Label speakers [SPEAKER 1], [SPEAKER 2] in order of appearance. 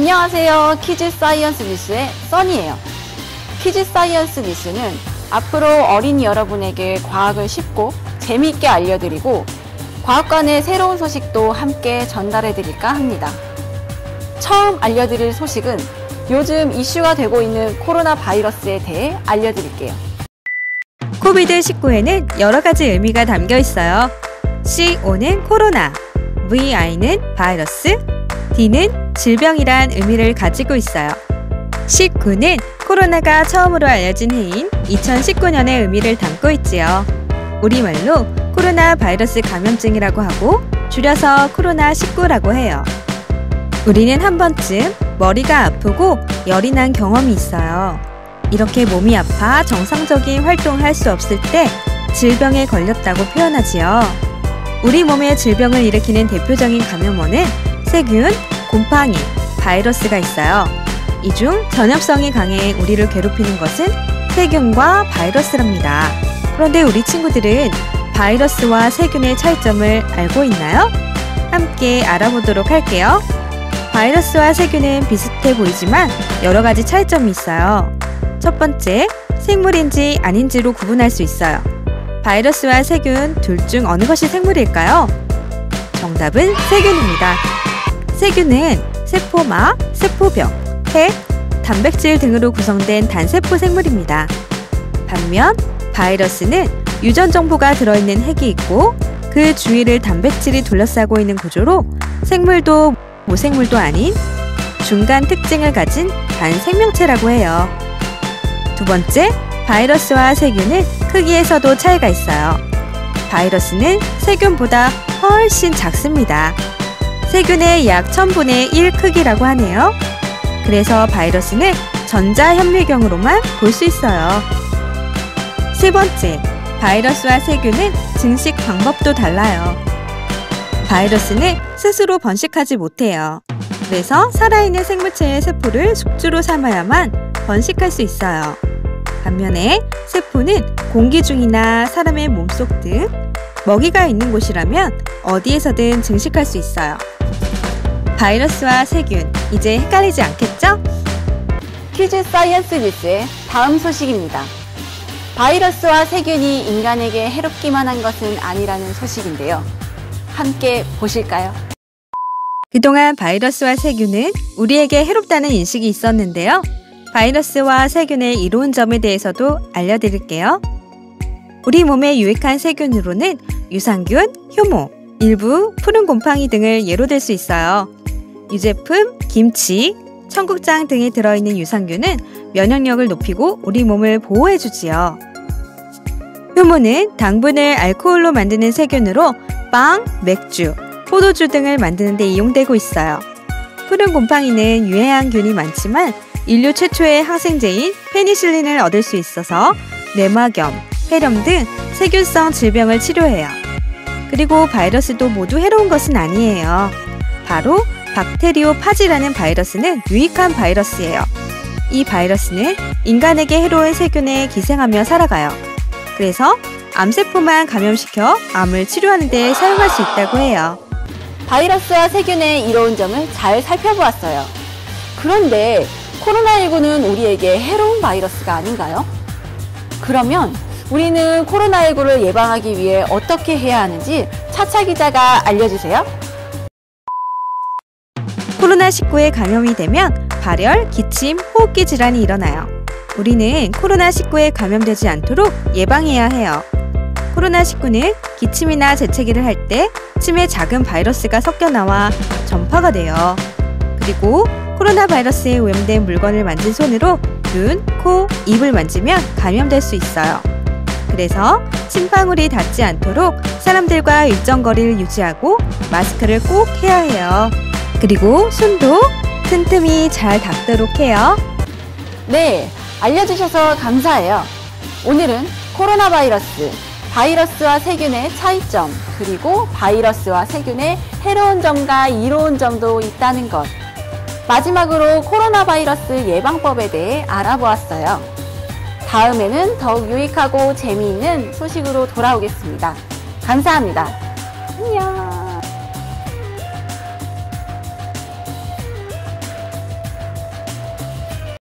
[SPEAKER 1] 안녕하세요. 키즈 사이언스 뉴스의 써니예요. 키즈 사이언스 뉴스는 앞으로 어린이 여러분에게 과학을 쉽고 재미있게 알려드리고 과학관의 새로운 소식도 함께 전달해드릴까 합니다. 처음 알려드릴 소식은 요즘 이슈가 되고 있는 코로나 바이러스에 대해 알려드릴게요.
[SPEAKER 2] 코비드19에는 여러 가지 의미가 담겨 있어요. CO는 코로나, VI는 바이러스, D는 질병이란 의미를 가지고 있어요. 19는 코로나가 처음으로 알려진 해인 2019년의 의미를 담고 있지요. 우리말로 코로나 바이러스 감염증이라고 하고 줄여서 코로나19라고 해요. 우리는 한 번쯤 머리가 아프고 열이 난 경험이 있어요. 이렇게 몸이 아파 정상적인 활동을 할 수 없을 때 질병에 걸렸다고 표현하지요. 우리 몸에 질병을 일으키는 대표적인 감염원은 세균, 곰팡이, 바이러스가 있어요. 이 중 전염성이 강해 우리를 괴롭히는 것은 세균과 바이러스랍니다. 그런데 우리 친구들은 바이러스와 세균의 차이점을 알고 있나요? 함께 알아보도록 할게요. 바이러스와 세균은 비슷해 보이지만 여러 가지 차이점이 있어요. 첫 번째, 생물인지 아닌지로 구분할 수 있어요. 바이러스와 세균 둘 중 어느 것이 생물일까요? 정답은 세균입니다. 세균은 세포막, 세포벽, 핵, 단백질 등으로 구성된 단세포 생물입니다. 반면 바이러스는 유전 정보가 들어있는 핵이 있고 그 주위를 단백질이 둘러싸고 있는 구조로 생물도 무생물도 아닌 중간 특징을 가진 반생명체라고 해요. 두 번째, 바이러스와 세균은 크기에서도 차이가 있어요. 바이러스는 세균보다 훨씬 작습니다. 세균의 약 1000분의 1 크기라고 하네요. 그래서 바이러스는 전자현미경으로만 볼 수 있어요. 세 번째, 바이러스와 세균은 증식 방법도 달라요. 바이러스는 스스로 번식하지 못해요. 그래서 살아있는 생물체의 세포를 숙주로 삼아야만 번식할 수 있어요. 반면에 세포는 공기 중이나 사람의 몸속 등 먹이가 있는 곳이라면 어디에서든 증식할 수 있어요. 바이러스와 세균, 이제 헷갈리지 않겠죠?
[SPEAKER 1] 키즈 사이언스 뉴스의 다음 소식입니다. 바이러스와 세균이 인간에게 해롭기만 한 것은 아니라는 소식인데요. 함께 보실까요?
[SPEAKER 2] 그동안 바이러스와 세균은 우리에게 해롭다는 인식이 있었는데요. 바이러스와 세균의 이로운 점에 대해서도 알려드릴게요. 우리 몸에 유익한 세균으로는 유산균, 효모, 일부 푸른 곰팡이 등을 예로 들 수 있어요. 유제품, 김치, 청국장 등에 들어있는 유산균은 면역력을 높이고 우리 몸을 보호해주지요. 효모는 당분을 알코올로 만드는 세균으로 빵, 맥주, 포도주 등을 만드는 데 이용되고 있어요. 푸른 곰팡이는 유해한균이 많지만 인류 최초의 항생제인 페니실린을 얻을 수 있어서 뇌막염, 폐렴 등 세균성 질병을 치료해요. 그리고 바이러스도 모두 해로운 것은 아니에요. 바로 박테리오파지라는 바이러스는 유익한 바이러스예요. 이 바이러스는 인간에게 해로운 세균에 기생하며 살아가요. 그래서 암세포만 감염시켜 암을 치료하는 데 사용할 수 있다고 해요.
[SPEAKER 1] 바이러스와 세균의 이로운 점을 잘 살펴보았어요. 그런데 코로나19는 우리에게 해로운 바이러스가 아닌가요? 그러면 우리는 코로나19를 예방하기 위해 어떻게 해야 하는지 차차 기자가 알려주세요.
[SPEAKER 2] 코로나19에 감염이 되면 발열, 기침, 호흡기 질환이 일어나요. 우리는 코로나19에 감염되지 않도록 예방해야 해요. 코로나19는 기침이나 재채기를 할 때 침에 작은 바이러스가 섞여 나와 전파가 돼요. 그리고 코로나 바이러스에 오염된 물건을 만진 손으로 눈, 코, 입을 만지면 감염될 수 있어요. 그래서 침방울이 닿지 않도록 사람들과 일정 거리를 유지하고 마스크를 꼭 해야 해요. 그리고 손도 틈틈이 잘 닦도록 해요.
[SPEAKER 1] 네, 알려주셔서 감사해요. 오늘은 코로나 바이러스와 세균의 차이점, 그리고 바이러스와 세균의 해로운 점과 이로운 점도 있다는 것, 마지막으로 코로나 바이러스 예방법에 대해 알아보았어요. 다음에는 더욱 유익하고 재미있는 소식으로 돌아오겠습니다. 감사합니다. 안녕.